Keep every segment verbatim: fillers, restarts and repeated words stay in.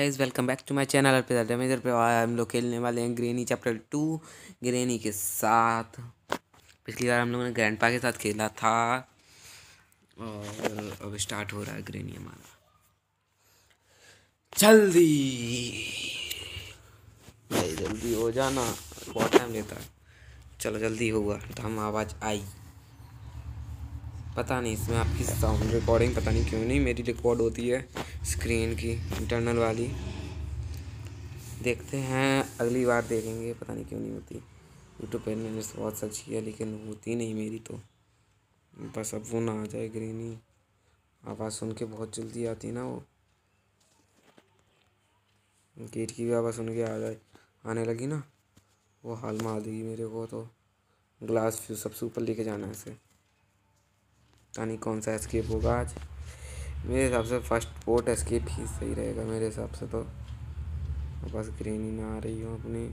Guys, welcome back to my channel पे इधर पे हम लोग खेलने वाले हैं ग्रेनी चैप्टर टू ग्रेनी के साथ। पिछली बार हम लोगों ने ग्रैंडपा के साथ खेला था और अब स्टार्ट हो रहा है ग्रेनी हमारा। जल्दी भाई जल्दी हो जाना, बहुत टाइम लेता है। चलो जल्दी होगा तो हम आवाज़ आई। पता नहीं इसमें आपकी साउंड रिकॉर्डिंग पता नहीं क्यों नहीं मेरी रिकॉर्ड होती है स्क्रीन की इंटरनल वाली। देखते हैं अगली बार देखेंगे, पता नहीं क्यों नहीं होती। यूट्यूब पे मैंने बहुत सर्च किया लेकिन होती नहीं मेरी, तो बस अब वो ना आ जाए ग्रीनी। आवाज़ सुन के बहुत जल्दी आती ना, वो गेट की भी आवाज़ सुन के आ जाए आने लगी ना, वो हाल में आ देगी मेरे को। तो ग्लास फ्यू सबसे ऊपर लेके जाना है इसे। पता नहीं कौन सा एस्केप होगा आज। मेरे हिसाब से फर्स्ट पोर्ट एस्केप ही सही रहेगा मेरे हिसाब से। तो बस ग्रीनी ना आ रही हो अपनी।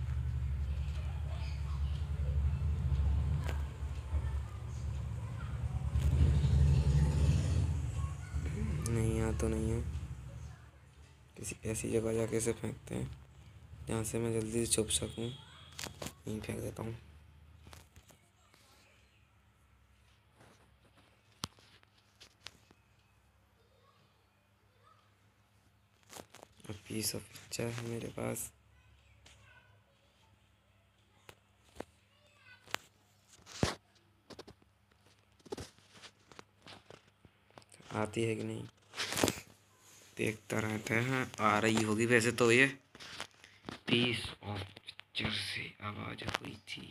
नहीं यहाँ तो नहीं है, किसी ऐसी जगह जाके इसे फेंकते हैं जहाँ से मैं जल्दी से छुप सकूँ। यहीं फेंक देता हूँ। पीस ऑफ पिक्चर है मेरे पास। आती है कि नहीं देखता रहते हैं। आ रही होगी वैसे तो। ये पीस ऑफ पिक्चर से आवाज़ हुई थी।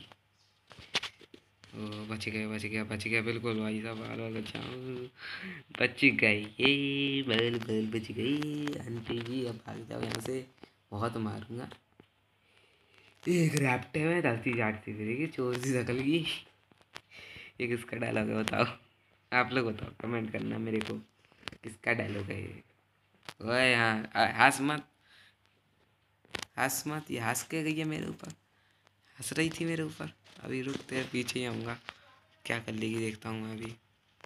ओ बच गए बच गया बच गया बिल्कुल भाई साहब। बाल बाल बचाओ, बच गई ये बाल बाल बच गई। आंटी जी अब भाग जाओ यहाँ से, बहुत मारूंगा। एक रैप्टे में धरती चाटती फिरेगी चोर सी शकल की। ये किसका डायलॉग है बताओ, आप लोग बताओ कमेंट करना मेरे को, किसका डायलॉग है ये। ओए हाँ हंस मत, हंस मत। ये हंस के गई है मेरे ऊपर, हंस रही थी मेरे ऊपर। अभी रुक तेरे पीछे ही आऊँगा, क्या कर लेगी देखता हूँ मैं अभी।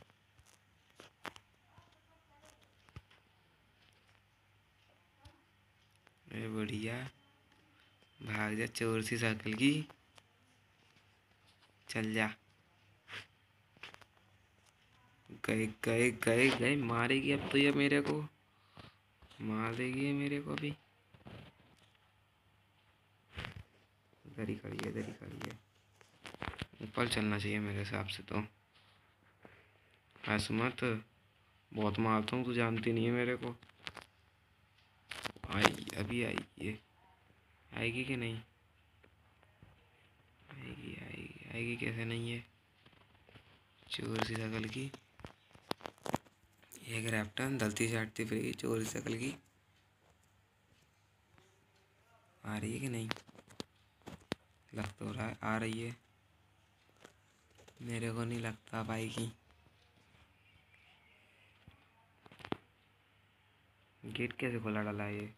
अरे बढ़िया, भाग जा चोर सी साइकिल की, चल जा। गए गए गए गए, मारेगी अब तो ये मेरे को, मार देगी ये मेरे को भी। इधर ही खड़ी है, इधर ही खड़ी है। ऊपर चलना चाहिए मेरे हिसाब से तो। ऐसा मत, बहुत मारता हूँ, तू जानती नहीं है मेरे को। आई अभी आई, ये आएगी कि नहीं? आएगी आएगी आएगी, कैसे नहीं है चोर सी शकल की। एक रैप्टन गलती से हटती फिर चोर सी शकल की। आ रही है कि नहीं? लग तो रहा है आ रही है, मेरे को नहीं लगता पाएगी। गेट कैसे खोला डाला है ये?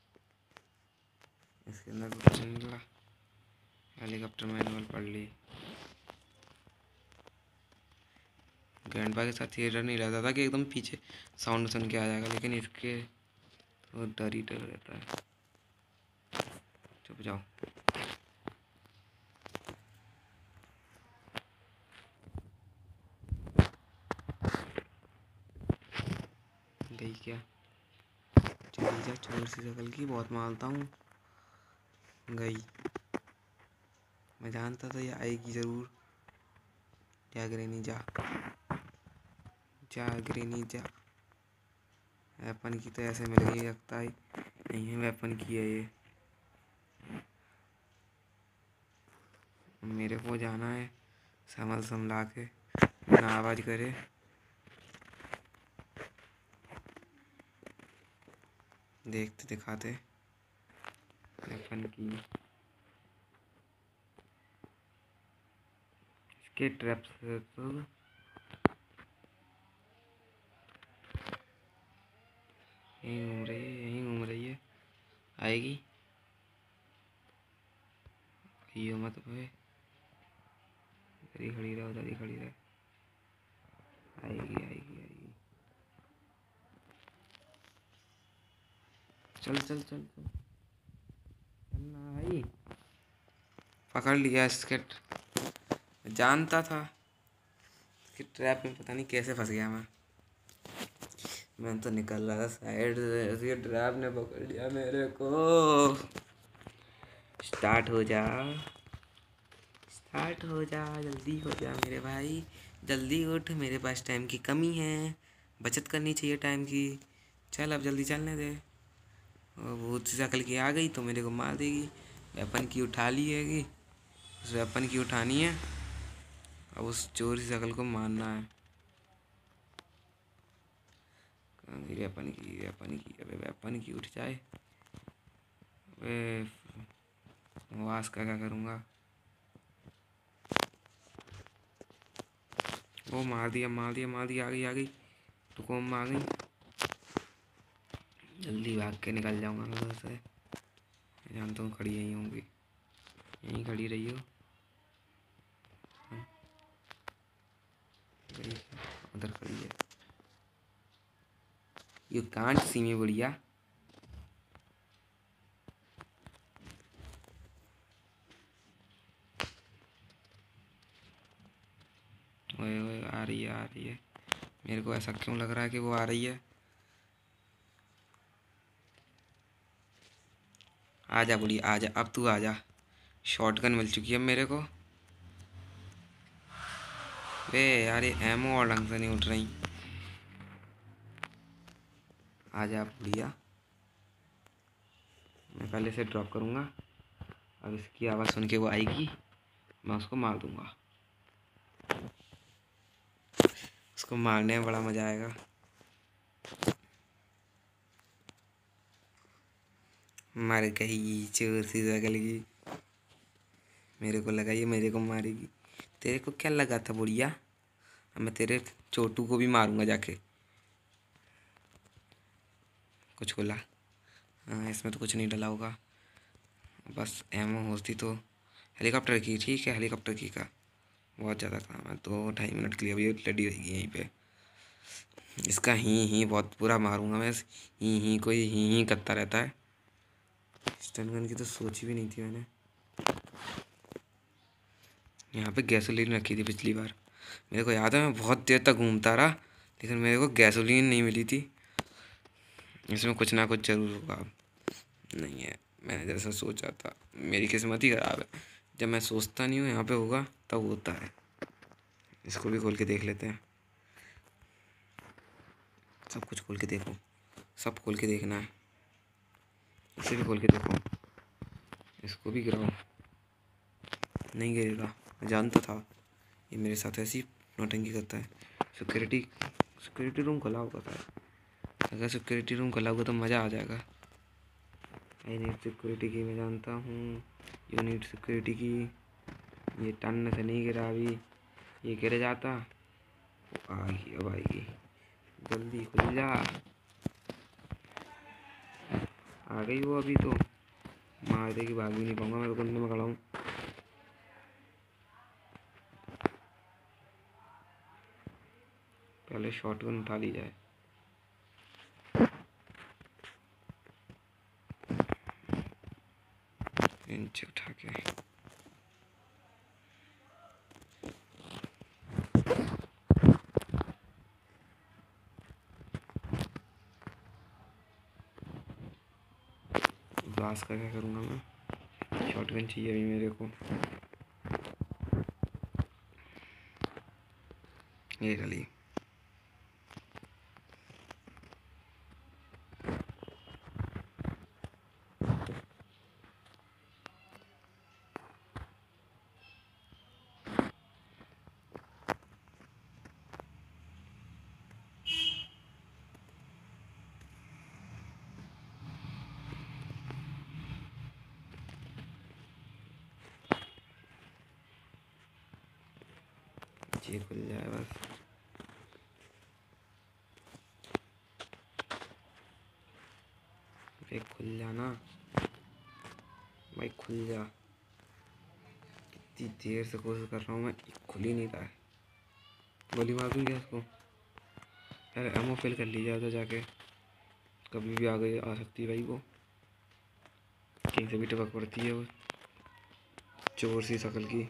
इसके अंदर कुछ नहीं निकला। हेलीकॉप्टर मैनुअल पढ़ ली। ग्रैंडपा के साथ थिएटर नहीं रहता था कि एकदम पीछे साउंड सुन के आ जाएगा, लेकिन इसके तो डर ही डर रहता है। चुप जाओ। गई क्या? चली जा चोर सी शकल की, बहुत मारता हूँ। गई, मैं जानता था ये आएगी ज़रूर। जा ग्रेनी जा, जा ग्रेनी जा। वेपन की तो ऐसे मिल गई, लगता है नहीं है वेपन की है ये। मेरे को जाना है संभल संभला के, ना आवाज़ करे। देखते दिखाते वेपन की। इसके ट्रैप्स तो यहीं घूम रही है, यहीं घूम रही है। आएगी ये मत भाई, इधर ही खड़ी रहे, उधर ही खड़ी रहे। आएगी आएगी आएगी। चल चल चल चल चलना भाई। पकड़ लिया इसके, जानता था कि ट्रैप में पता नहीं कैसे फंस गया मैं मैं तो निकल रहा था साइड से, इसके ट्रैप ने पकड़ लिया मेरे को। स्टार्ट हो जा, स्टार्ट हो जा, जल्दी हो जा मेरे भाई, जल्दी उठ, मेरे पास टाइम की कमी है, बचत करनी चाहिए टाइम की। चल अब जल्दी चलने दे। और भूत सी शकल की आ गई तो मेरे को मार देगी। वेपन की उठा ली हैगी, उस वेपन की उठानी है, अब उस चोर सी शकल को मारना है। वेपन की, वेपन की, अबे वेपन की उठ जाए। अबे वास का क्या करूँगा। वो मार दिया मार दिया मार दिया, आ गई आ गई, तो कौन आ गई। जल्दी भाग के निकल जाऊँगा मैं उधर से, जानता हूँ खड़ी यहीं होंगी, यहीं खड़ी रही हो। उधर खड़ी है। यू कांट सी मी बुढ़िया। ओए ओए आ रही है आ रही है, मेरे को ऐसा क्यों लग रहा है कि वो आ रही है। आजा बुढ़िया आजा, अब तू आजा, शॉटगन मिल चुकी है मेरे को। वे यार ये एमओ और ढंग से नहीं उठ रही। आजा बुढ़िया, मैं पहले से ड्रॉप करूँगा, अब इसकी आवाज़ सुन के वो आएगी, मैं उसको मार दूँगा। उसको मारने में बड़ा मज़ा आएगा। मर गई चोर सी शकल की, मेरे को लगा ये मेरे को मारेगी। तेरे को क्या लगा था बुढ़िया, अब मैं तेरे चोटू को भी मारूंगा जाके। कुछ बोला, हाँ इसमें तो कुछ नहीं डला होगा, बस एमओ होती तो। हेलीकॉप्टर की, ठीक है हेलीकॉप्टर की का बहुत ज़्यादा काम है, दो ढाई मिनट के लिए अभी लड़ी रहेगी यहीं पे। इसका ही ही बहुत पूरा मारूंगा मैं, ही ही कोई ही ही करता रहता है। स्टन गन की तो सोची भी नहीं थी मैंने। यहाँ पे गैसोलीन रखी थी पिछली बार, मेरे को याद है, मैं बहुत देर तक घूमता रहा लेकिन मेरे को गैसोलीन नहीं मिली थी। इसमें कुछ ना कुछ ज़रूर होगा, नहीं है मैंने जैसा सोचा था। मेरी किस्मत ही ख़राब है, जब मैं सोचता नहीं हूँ यहाँ पे होगा तब होता है। इसको भी खोल के देख लेते हैं, सब कुछ खोल के देखो, सब खोल के देखना है। इसे भी खोल के देखो, इसको भी गिराओ, नहीं गिरेगा, मैं जानता था ये मेरे साथ ऐसी नौटंकी करता है। सिक्योरिटी सिक्योरिटी रूम खुला होगा था, अगर सिक्योरिटी रूम खुला होगा तो मज़ा आ जाएगा। आई नीड सिक्योरिटी की, मैं जानता हूँ यू नीड सिक्योरिटी की। ये टन से नहीं गिरा अभी, ये गिर जाता। आएगी अब आएगी, जल्दी खुल जा। आ गई वो, अभी तो मार देगी, भाग भी नहीं पाऊंगा, मैं तो कुंडे में खड़ा हूँ। पहले शॉटगन उठा ली जाए। इंच उठा के ब्लास्ट का क्या करूँगा मैं, शॉटगन चाहिए अभी मेरे को। ये चलिए, ये खुल जाए बस। भाई खुल जाना, भाई खुल जा, कितनी देर से कोशिश कर रहा हूँ मैं, खुल ही नहीं रहा है। गोली मार दूँ क्या इसको, यार एमओ फिल कर ली जाए तो जाके, कभी भी आ गई आ सकती है भाई वो। कहीं से भी टपक पड़ती है वो चोर सी शक्ल की।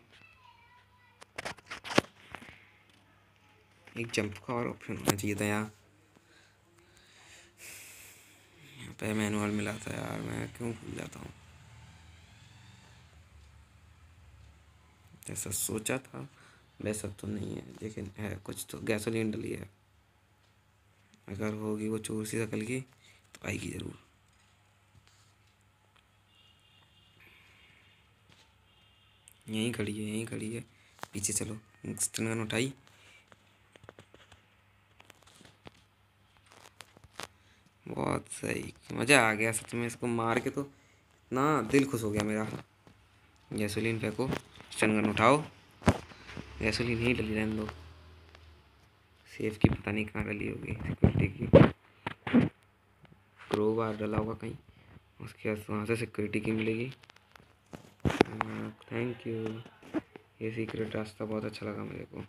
एक जंप का और ऑप्शन होना चाहिए था यहाँ। यहाँ पे मैनुअल मिला था यार, मैं क्यों भूल जाता हूँ। जैसा सोचा था वैसा तो नहीं है, लेकिन है कुछ तो। गैसोलीन डली है, अगर होगी वो चोर सी शक्ल की तो आएगी ज़रूर। यहीं खड़ी है, यहीं खड़ी है, पीछे चलो। स्टन उठाई, बहुत सही, मज़ा आ गया सच में। इसको मार के तो इतना दिल खुश हो गया मेरा। गैसोलीन फेंको, स्टन गन उठाओ। गैसोलीन ही डली रहने दो। सेफ की पता नहीं कहाँ डली होगी, सिक्योरिटी की। क्रो बार डला होगा कहीं, उसके बाद वहाँ से सिक्योरिटी की मिलेगी। थैंक यू, ये सीक्रेट रास्ता बहुत अच्छा लगा मेरे को।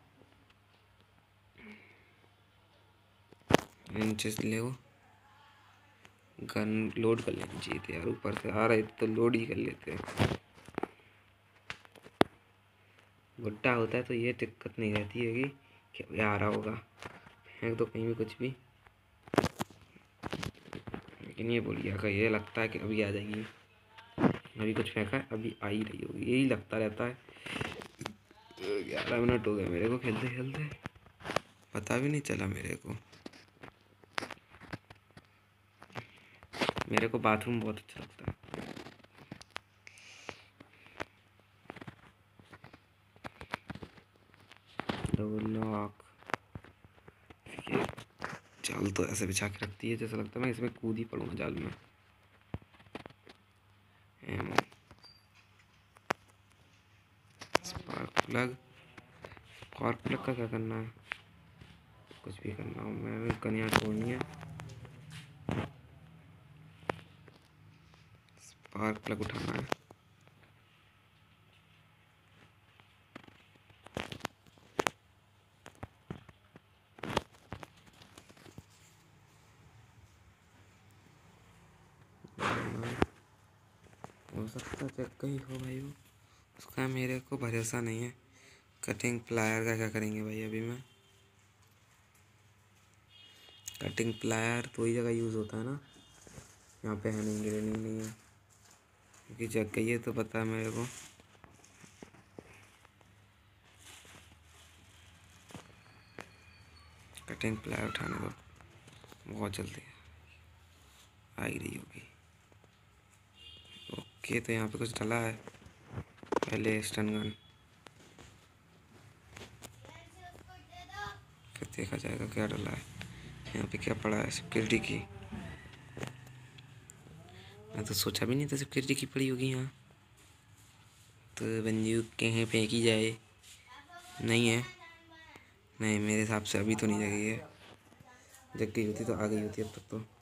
इंचेस ले वो गन लोड कर लेनी चाहिए थी यार, ऊपर से आ रहे तो लोड ही कर लेते। बुड्ढा होता है तो ये दिक्कत नहीं रहती है कि क्या आ रहा होगा, फेंक दो कहीं भी कुछ भी। लेकिन ये बुढ़िया का ये लगता है कि अभी आ जाएगी, अभी कुछ फेंका है अभी आ ही रही होगी, यही लगता रहता है। ग्यारह मिनट हो गए मेरे को खेलते खेलते, पता भी नहीं चला मेरे को। मेरे को बाथरूम बहुत अच्छा लगता है। लॉक, ये जाल तो ऐसे बिछा के रखती है जैसा लगता है मैं इसमें कूद ही पड़ूंगा जाल में। स्पार्क प्लग, स्पार्क प्लग का क्या करना है? कुछ भी करना हो, मैं कन्या छोड़नी है। स्पार्क प्लग उठाना है। हो सकता है चेक कहीं हो भाई, वो उसका मेरे को भरोसा नहीं है। कटिंग प्लायर का क्या करेंगे भाई अभी मैं? कटिंग प्लायर तो वही जगह यूज़ होता है ना, यहाँ पे है नहीं, ग्रेनिंग नहीं है, क्योंकि जग गई है तो पता है मेरे को। कटिंग प्लायर उठाने दो, बहुत जल्दी आ ही रही होगी। ओके, तो यहाँ पे कुछ डला है, पहले स्टन गन, फिर देखा जाएगा क्या डला है। यहाँ पे क्या पड़ा है? सिक्योरिटी की। मैं तो सोचा भी नहीं था सिक्योरिटी की पड़ी होगी यहाँ। तो बंदूक कहीं फेंकी जाए, नहीं है, नहीं मेरे हिसाब से अभी तो नहीं जगी है। जग गई होती तो आ गई होती अब तक तो।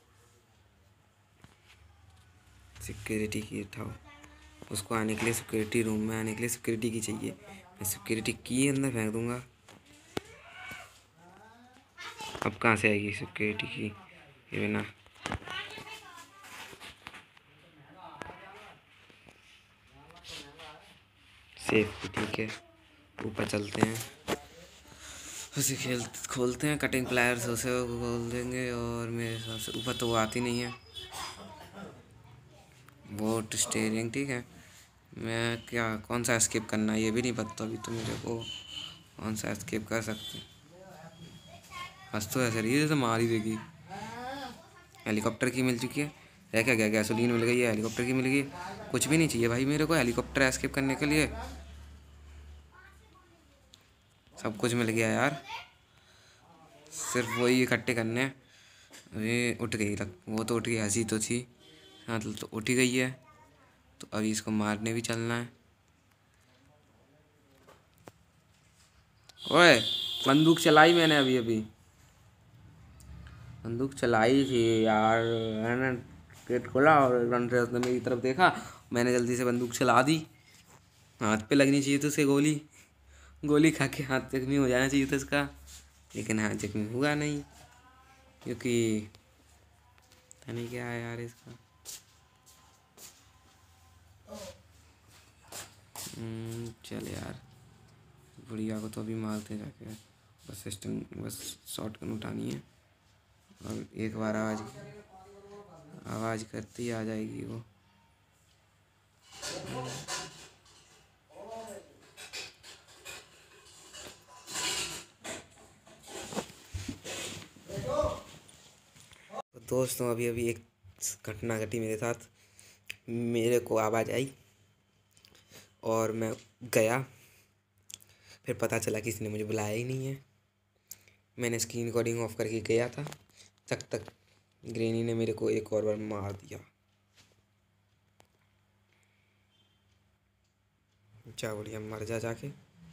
सिक्योरिटी की उठाओ, उसको आने के लिए सिक्योरिटी रूम में आने के लिए सिक्योरिटी की चाहिए। मैं सिक्योरिटी की अंदर फेंक दूंगा। अब कहाँ से आएगी सिक्योरिटी की ये बिना? सेफ, ठीक है, ऊपर चलते हैं, उसे खेल खोलते हैं। कटिंग प्लायर से उसे खोल देंगे, और मेरे हिसाब से ऊपर तो वो आती नहीं है। वोट स्टेयरिंग, ठीक है। मैं क्या, कौन सा एस्केप करना है ये भी नहीं पता अभी तो मेरे को, कौन सा एस्केप कर सकते हैं। बस तो ऐसे रही है जैसे मार ही देगी। हेलीकॉप्टर की मिल चुकी है, रह क्या गया? गैसोलीन मिल गई है, हेलीकॉप्टर की मिल गई है। कुछ भी नहीं चाहिए भाई मेरे को हेलीकॉप्टर एस्केप करने के लिए, सब कुछ मिल गया यार, सिर्फ वही इकट्ठे करने हैं। अरे उठ गई लग, वो तो उठ गई, हंसी तो थी, हाँ तो उठ ही गई है। तो अभी इसको मारने भी चलना है। ओए, बंदूक चलाई मैंने अभी अभी, बंदूक चलाई थी यार। मैंने गेट खोला और रन से उसने मेरी तरफ देखा, मैंने जल्दी से बंदूक चला दी। हाथ पे लगनी चाहिए तो उसे गोली, गोली खा के हाथ जख्मी हो जाना चाहिए था इसका, लेकिन हाथ जख्मी हुआ नहीं, क्योंकि पता नहीं क्या है यार इसका। चल यार, बुढ़िया को तो अभी मारते जाके, बस सिस्टम बस शॉटगन उठानी है और एक बार आवाज़ आवाज़ करती ही आ जाएगी वो। तो दोस्तों अभी अभी एक घटना घटी मेरे साथ। मेरे को आवाज़ आई और मैं गया, फिर पता चला किसी ने मुझे बुलाया ही नहीं है। मैंने स्क्रीन रिकॉर्डिंग ऑफ करके गया था, तक तक ग्रेनी ने मेरे को एक और बार मार दिया। जा बढ़िया, मर जा जाके।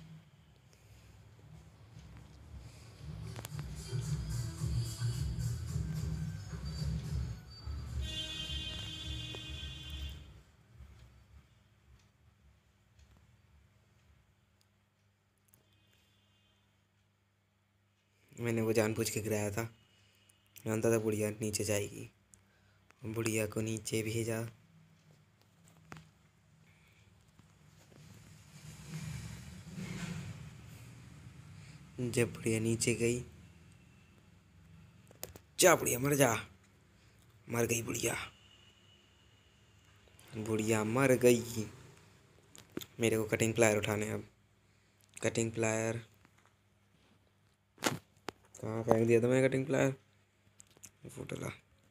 मैंने वो जानबूझ के गिराया था, जानता था बुढ़िया नीचे जाएगी। बुढ़िया को नीचे भेजा। जब बुढ़िया नीचे गई, जा बुढ़िया मर जा। मर गई बुढ़िया, बुढ़िया मर गई। मेरे को कटिंग प्लायर उठाने अब। कटिंग प्लायर कहाँ फेंक दिया था मैंने कटिंग प्लायर? फुटला।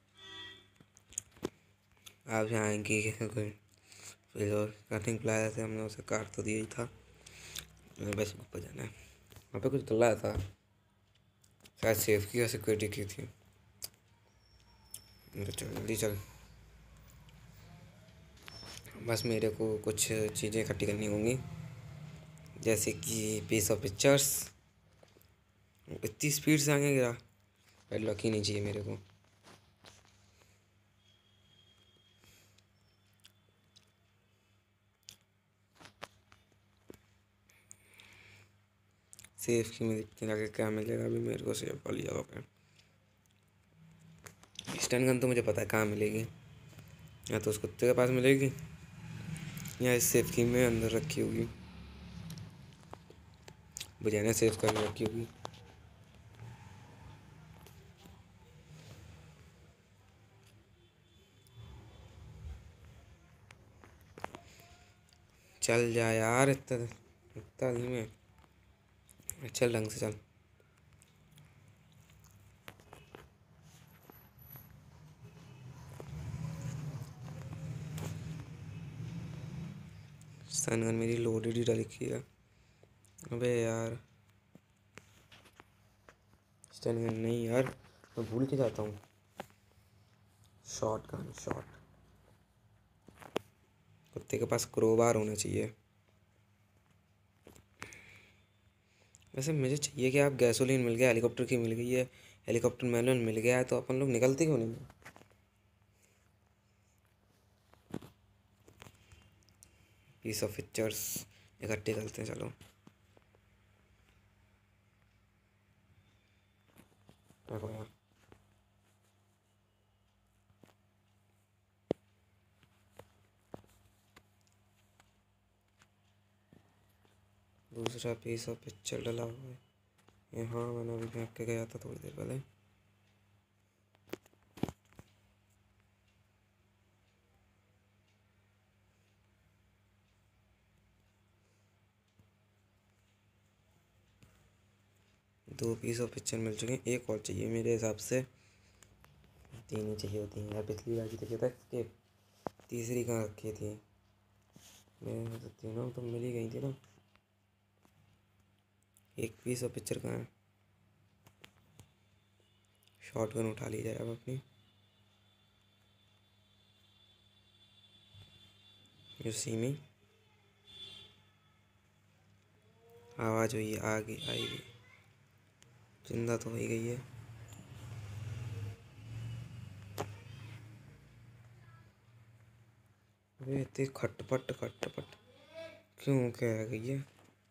आप जाएंगे कोई फिर कटिंग प्लायर से हमने उसे काट तो दिया ही था। बस ऊपर जाना है, वहाँ पे कुछ डला था शायद सेफ की या सिक्योरिटी की थी। तो चल जल्दी चल, बस मेरे को कुछ चीज़ें इकट्ठी करनी होंगी, जैसे कि पीस ऑफ पिक्चर्स। इतनी स्पीड से आगे गिरा, पैडलॉक ही नहीं चाहिए मेरे को। सेफ की में देखते हैं आगे क्या मिलेगा। अभी मेरे को सेफ वाली जगह पे स्टन गन तो मुझे पता है कहाँ मिलेगी, या तो उस कुत्ते के पास मिलेगी या इस सेफ की में अंदर रखी होगी। बजाने सेफ करके रखी होगी। चल जा यार, इतना इतना धीमे, चल ढंग से चल। स्टन गन मेरी लोडेड ही रखी है। अबे यार स्टन गन नहीं यार, मैं भूल के जाता हूँ। Shotgun, shot. कुत्ते के पास क्रोबार होना चाहिए। वैसे मुझे चाहिए कि आप गैसोलीन मिल गया, हेलीकॉप्टर की मिल गई है, हेलीकॉप्टर मैनुअल मिल गया है, तो अपन लोग निकलते क्यों नहीं? पीस ऑफ पिक्चर्स इकट्ठे करते हैं, चलो। देखो यार, दूसरा पीस ऑफ पिक्चर डला हुआ है। ये हाँ, मैंने अभी फेंक के गया था थोड़ी देर पहले। दो पीस ऑफ पिक्चर मिल चुके हैं, एक और चाहिए मेरे हिसाब से। तीन ही चाहिए होती हैं यार, पिछली बार की था कि तीसरी कहाँ रखी थी? मेरे तो तीनों तो मिल ही गई थी ना। एक पीस ऑफ पिक्चर कहाँ है? शॉटगन उठा ली जाए अब अपनी। उसी में आवाज़ हुई, आ गई आएगी। जिंदा तो हो ही गई है। अबे इतनी खटपट खटपट क्यों कह गई है?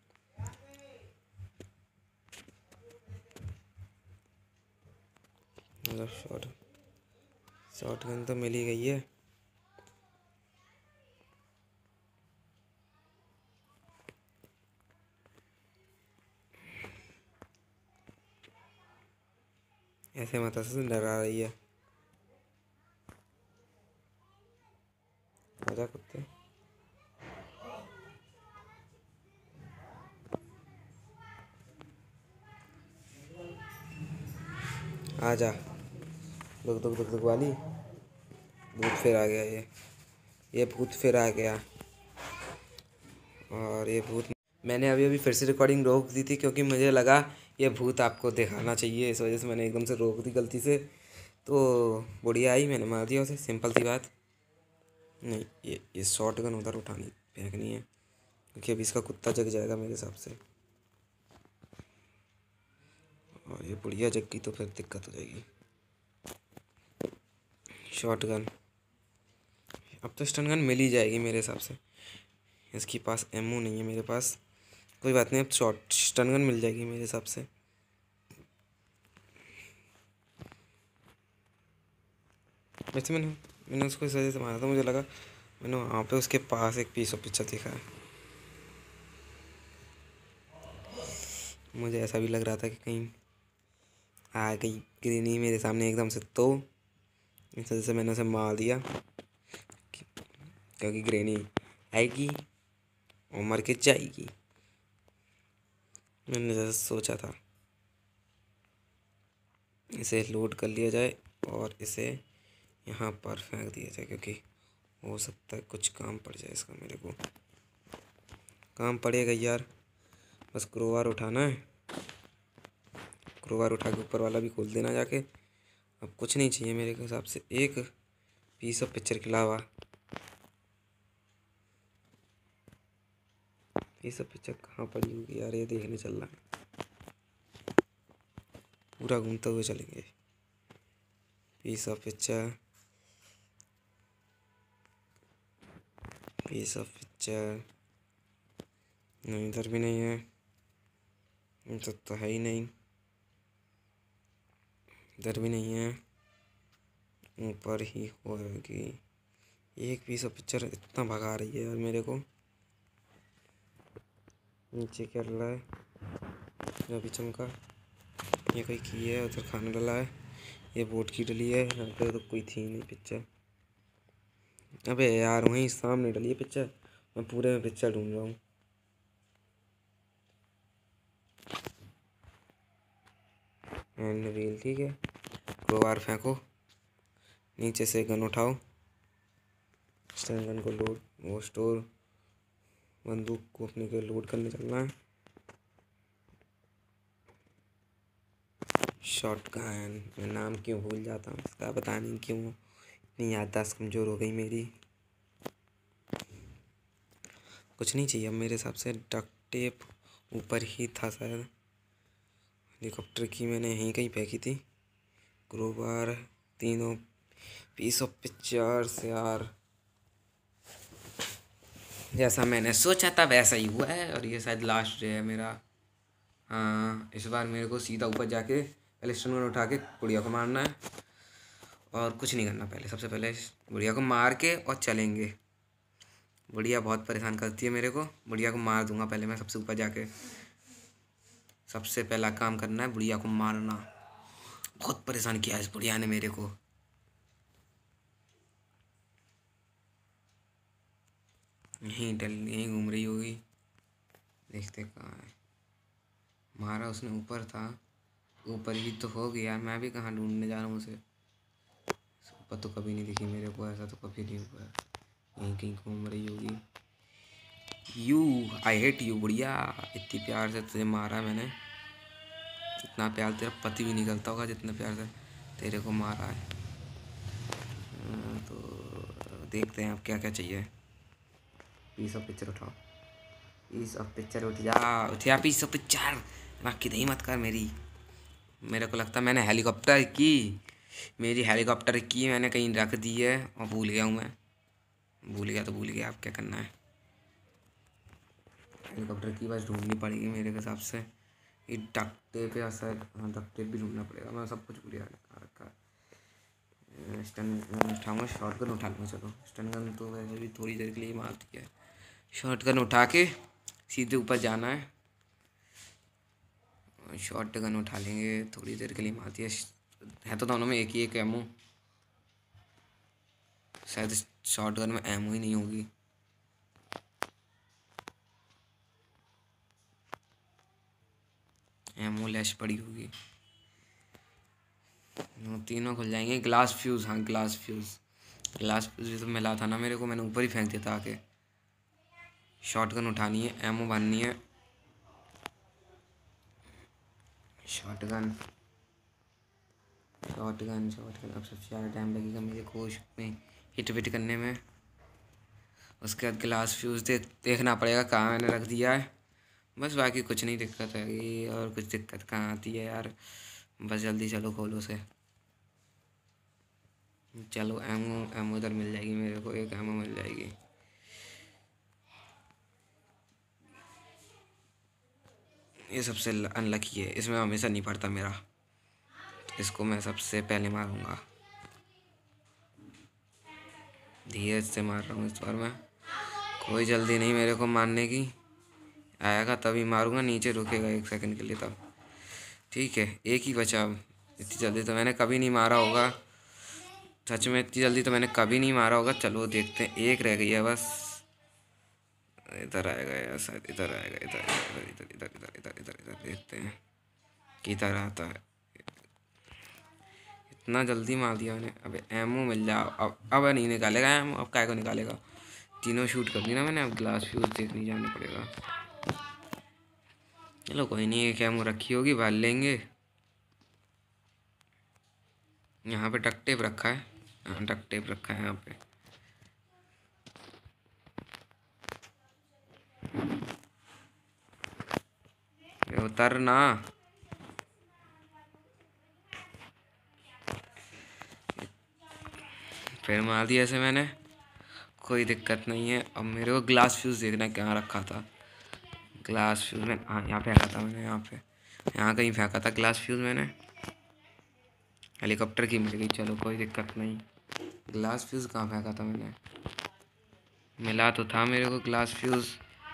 मतलब शॉट शॉटगन तो मिल ही गई है। ऐसे माता से डरा रही है। आजा कुत्ते। आजा। दुख दुख दुख दुख वाली। भूत फिर आ गया ये ये भूत फिर आ गया। और ये भूत मैंने अभी अभी फिर से रिकॉर्डिंग रोक दी थी क्योंकि मुझे लगा ये भूत आपको दिखाना चाहिए, इस वजह से मैंने एकदम से रोक दी गलती से। तो बुढ़िया आई, मैंने मार दिया उसे, सिंपल सी बात। नहीं, ये ये शॉर्ट गन उधर उठानी फेंकनी है क्योंकि अभी इसका कुत्ता जग जाएगा मेरे हिसाब से। और ये बुढ़िया जग गई तो फिर दिक्कत हो जाएगी। शॉर्ट गन अब तो स्टन गन मिल ही जाएगी मेरे हिसाब से। इसके पास एमओ नहीं है, मेरे पास कोई बात नहीं, अब शॉर्ट स्टन गन मिल जाएगी मेरे हिसाब से। वैसे मैंने मैंने उसको इस वजह से मारा था, मुझे लगा मैंने वहाँ पे उसके पास एक पीस ऑफ पिक्चर दिखा है। मुझे ऐसा भी लग रहा था कि कहीं आ गई ग्रीनी मेरे सामने एकदम से, तो इस वजह से मैंने उसे मार दिया क्योंकि ग्रेनी आएगी और मर के जाएगी, मैंने जैसे सोचा था। इसे लोड कर लिया जाए और इसे यहाँ पर फेंक दिया जाए क्योंकि हो सकता है कुछ काम पड़ जाए इसका। मेरे को काम पड़ेगा यार, बस क्रोवार उठाना है। क्रोवार उठा के ऊपर वाला भी खोल देना जाके। अब कुछ नहीं चाहिए मेरे हिसाब से, एक पीस ऑफ पिक्चर के अलावा। पीस ऑफ पिक्चर कहाँ पड़ी होगी यार, ये देखने चल रहा है, पूरा घूमते हुए चलेंगे। Piece of picture, piece of picture नहीं, इधर भी नहीं है, इधर तो है ही नहीं, इधर भी नहीं है, ऊपर ही होगी। एक पीस ऑफ पिक्चर इतना भगा रही है यार मेरे को। नीचे क्या डला है जो अभी चमका, ये कोई की है, उधर खाना डला है, ये बोट की डली है, यहाँ पे तो कोई थी नहीं पिक्चर। अबे यार वहीं सामने डली है पिक्चर, मैं पूरे में पिक्चर ढूंढ रहा हूँ। एंड व्हील ठीक है, क्रोबार फेंको, नीचे से गन उठाओ, स्टन गन को लोड वो स्टोर, बंदूक को अपने को लोड करने चलना है। शॉट गन, मैं नाम क्यों भूल जाता हूँ इसका, पता नहीं क्यों, इतनी याददाश्त कमज़ोर हो गई मेरी। कुछ नहीं चाहिए अब मेरे हिसाब से, डक्ट टेप ऊपर ही था शायद, हेलीकॉप्टर की मैंने यहीं कहीं फेंकी थी। क्रोबार, तीनों पीस ऑफ पिक्चर्स यार, जैसा मैंने सोचा था वैसा ही हुआ है। और ये शायद लास्ट डे है मेरा। हाँ, इस बार मेरे को सीधा ऊपर जाके पहले स्टन गन उठा के बुढ़िया को मारना है और कुछ नहीं करना। पहले सबसे पहले बुढ़िया को मार के और चलेंगे। बुढ़िया बहुत परेशान करती है मेरे को, बुढ़िया को मार दूंगा पहले मैं सबसे ऊपर जाके। सबसे पहला काम करना है बुढ़िया को मारना। बहुत परेशान किया इस बुढ़िया ने मेरे को। यहीं डल यहीं घूम रही होगी, देखते कहाँ है। मारा उसने ऊपर था, ऊपर ही तो हो गया, मैं भी कहाँ ढूंढने जा रहा हूँ उसे। ऊपर तो कभी नहीं दिखी मेरे को, ऐसा तो कभी नहीं हुआ है। यहीं कहीं घूम रही होगी। यू आई हेट यू बुढ़िया, इतनी प्यार से तुझे मारा मैंने, इतना प्यार तेरा पति भी नहीं करता होगा जितना प्यार से तेरे को मारा है। तो देखते हैं अब क्या क्या चाहिए। पीस ऑफ पिक्चर उठाओ, पीस ऑफ पिक्चर उठ जा, उठ जा पीस ऑफ पिक्चर। बाकी नहीं मत कर मेरी। मेरे को लगता है मैंने हेलीकॉप्टर की मेरी हेलीकॉप्टर की मैंने कहीं रख दी है और भूल गया हूँ मैं। भूल गया तो भूल गया, अब क्या करना है। हेलीकॉप्टर की बस ढूंढनी पड़ेगी मेरे हिसाब से। ये डक्ट टेप या शायद, हाँ डक्ट टेप भी ढूंढना पड़ेगा। मैं सब कुछ भूल गया रखा। स्टन गन उठाऊँगा, शॉर्ट गन उठा लूँगा। चलो स्टन गन तो वैसे भी थोड़ी देर के लिए मारती है, शॉर्ट गन उठा के सीधे ऊपर जाना है। शॉर्ट गन उठा लेंगे, थोड़ी देर के लिए मारती है है तो दोनों में एक ही एक एमओ। शायद शॉटगन में एमओ ही नहीं होगी। एमओ लेस पड़ी होगी। तीनों खुल जाएंगे। ग्लास फ्यूज़, हाँ ग्लास फ्यूज़। ग्लास फ्यूज़ भी तो मिला था ना मेरे को, मैंने ऊपर ही फेंक दिया था आके। शॉटगन उठानी है, एमओ भरनी है। शॉटगन शॉटगन शॉटगन अब सबसे ज़्यादा टाइम लगेगा मेरे को उसमें हिट विट करने में। उसके बाद ग्लास फ्यूज़ देख देखना पड़ेगा कहाँ मैंने रख दिया है। बस बाकी कुछ नहीं दिक्कत है। और कुछ दिक्कत कहाँ आती है यार। बस जल्दी चलो खोलो से। चलो एमओ एमओ इधर मिल जाएगी मेरे को, एक एमओ मिल जाएगी। ये सबसे अनलकी है, इसमें हमेशा नहीं पड़ता मेरा। इसको मैं सबसे पहले मारूंगा। धीरे से मार रहा हूँ इस बार मैं। कोई जल्दी नहीं मेरे को मारने की। आएगा तभी मारूंगा, नीचे रुकेगा एक सेकंड के लिए तब। ठीक है, एक ही बचा अब। इतनी जल्दी तो मैंने कभी नहीं मारा होगा। सच में इतनी जल्दी तो मैंने कभी नहीं मारा होगा। चलो देखते हैं, एक रह गई है बस। इधर आएगा यार शायद, इधर आएगा। इधर इधर इधर इधर इधर इधर इधर इधर देखते हैं किधर आता है। इतना जल्दी मार दिया मैंने। अबे एमओ मिल जाओ अब। अब नहीं निकालेगा एमओ, अब काय को निकालेगा। तीनों शूट कर दी ना मैंने, अब ग्लास फ्यूज देखने जाना पड़ेगा। चलो कोई नहीं, एक एमओ रखी होगी, भर लेंगे। यहाँ पे डक्ट टेप रखा है। हाँ डक्ट टेप रखा है यहाँ पे। उतर ना। फिर मार दिया ऐसे मैंने। कोई दिक्कत नहीं है। अब मेरे को ग्लास फ्यूज़ देखना है कहाँ रखा था। ग्लास फ्यूज़ में हाँ यहाँ फेंका था मैंने, यहाँ पे यहाँ कहीं फेंका था ग्लास फ्यूज़ मैंने। हेलीकॉप्टर की मिल गई, चलो कोई दिक्कत नहीं। ग्लास फ्यूज़ कहाँ फेंका था मैंने। मिला तो था मेरे को ग्लास फ्यूज़।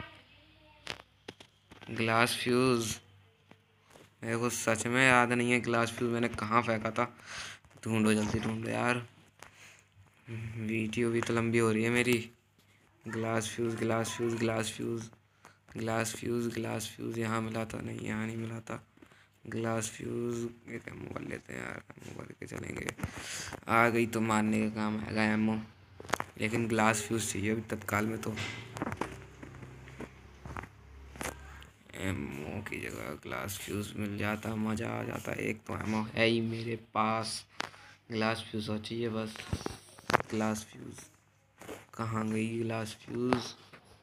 ग्लास फ्यूज़ मेरे को सच में याद नहीं है ग्लास फ्यूज़ मैंने कहाँ फेंका था। ढूंढो जल्दी ढूंढो यार, वीडियो भी तो लंबी हो रही है मेरी। Glass fuse glass fuse glass fuse glass fuse glass fuse यहाँ मिला था नहीं, यहाँ नहीं मिला था। ग्लास फ्यूज़ एक एमओ भर लेते हैं यार, एमओ भर के चलेंगे। आ गई तो मारने का काम आएगा एमओ, लेकिन ग्लास फ्यूज़ चाहिए अभी तत्काल में। तो एमओ की जगह ग्लास फ्यूज़ मिल जाता मज़ा आ जाता। एक तो एमओ है ही मेरे पास, ग्लास फ्यूज़ और चाहिए बस। ग्लास फ्यूज़ कहाँ गई ग्लास फ्यूज़।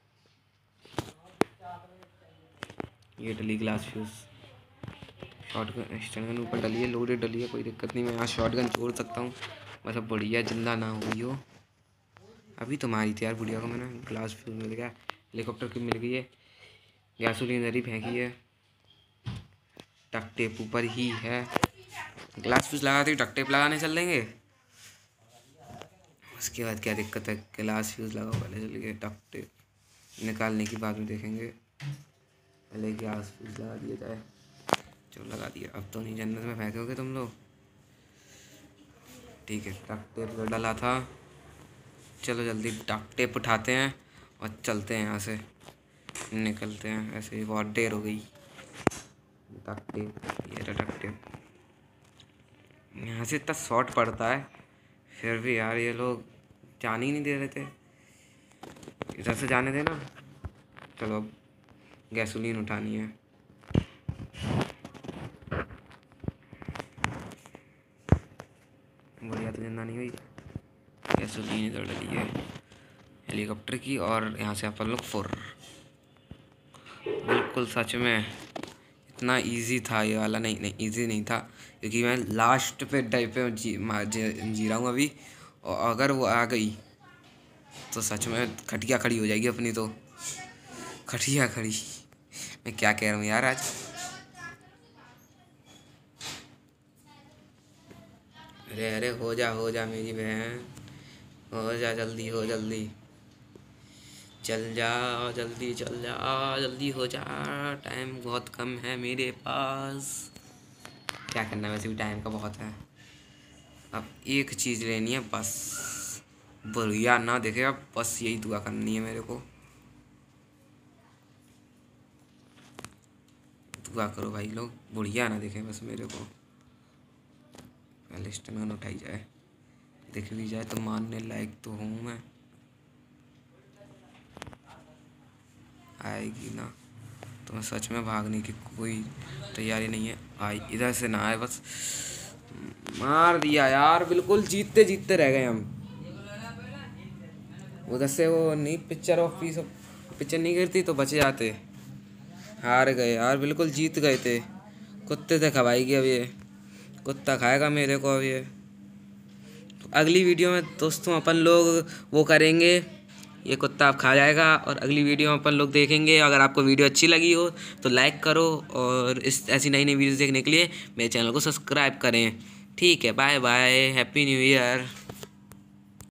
ये डली ग्लास फ्यूज़। शॉटगन स्टनगन ऊपर डली है, लोडेड डली है, कोई दिक्कत नहीं। मैं यहाँ शॉटगन छोड़ सकता हूँ बस। अब बढ़िया जिंदा ना हुई हो। अभी तो मारी थी यार बुढ़िया को मैंने। ग्लास फ्यूज़ मिल गया, हेलीकॉप्टर की मिल गई है, गैसोलीन इधर ही फेंकी है, डक्ट टेप ऊपर ही है। ग्लास फ्यूज़ लगाते डक्ट टेप लगाने चल देंगे। उसके बाद क्या दिक्कत है, ग्लास फ्यूज़ लगाओ पहले चल के, डक्ट टेप निकालने की बाद में देखेंगे। पहले ग्लास फ्यूज़ लगा दिया जाए। चलो लगा दिया। अब तो नहीं जन्नत में फेंकोगे तुम लोग। ठीक है, डक्ट टेप डाला था। चलो जल्दी डक्ट टेप उठाते हैं और चलते हैं यहाँ से, निकलते हैं। ऐसे ही बहुत देर हो गई। डक्ट टेप, ये रहा डक्ट टेप। यहाँ से इतना शॉर्ट पड़ता है फिर भी यार ये लोग जाने ही नहीं दे रहे थे। इधर से जाने देना। चलो अब गैसोलीन उठानी है। बढ़िया तो जिंदा नहीं हुई। गैसोलीन इधर डली है हेलीकॉप्टर की, और यहाँ से अपन लोग फुर। बिल्कुल सच में इतना इजी था ये वाला। नहीं नहीं इजी नहीं था, क्योंकि मैं लास्ट पे टाइप पे जी जी, जी रहा हूँ अभी। और अगर वो आ गई तो सच में खटिया खड़ी हो जाएगी अपनी। तो खटिया खड़ी, मैं क्या कह रहा हूँ यार आज। अरे अरे हो जा हो जा मेरी बहन, हो जा जल्दी, हो जल्दी चल जा, जल्दी चल जा, जल्दी हो जा। टाइम बहुत कम है मेरे पास। क्या करना है, वैसे भी टाइम का बहुत है। अब एक चीज़ लेनी है बस, बढ़िया ना देखे, अब बस यही दुआ करनी है मेरे को। दुआ करो भाई लोग, बढ़िया ना दिखे बस मेरे को। लिस्ट में उठाई जाए, दिख भी जाए तो मानने लायक तो हूँ मैं। आएगी ना तो मैं सच में भागने की कोई तैयारी नहीं है। आई इधर से ना आए बस। मार दिया यार, बिल्कुल जीतते जीतते रह गए हम। उधर से वो नहीं पिक्चर ऑफ पीस पिक्चर नहीं गिरती तो बचे जाते। हार गए यार, बिल्कुल जीत गए थे। कुत्ते से खवाएगी अब ये, कुत्ता खाएगा मेरे को अब ये। तो अगली वीडियो में दोस्तों अपन लोग वो करेंगे, ये कुत्ता अब खा जाएगा। और अगली वीडियो में अपन लोग देखेंगे। अगर आपको वीडियो अच्छी लगी हो तो लाइक करो, और इस ऐसी नई नई वीडियोस देखने के लिए मेरे चैनल को सब्सक्राइब करें। ठीक है, bye bye, happy new year.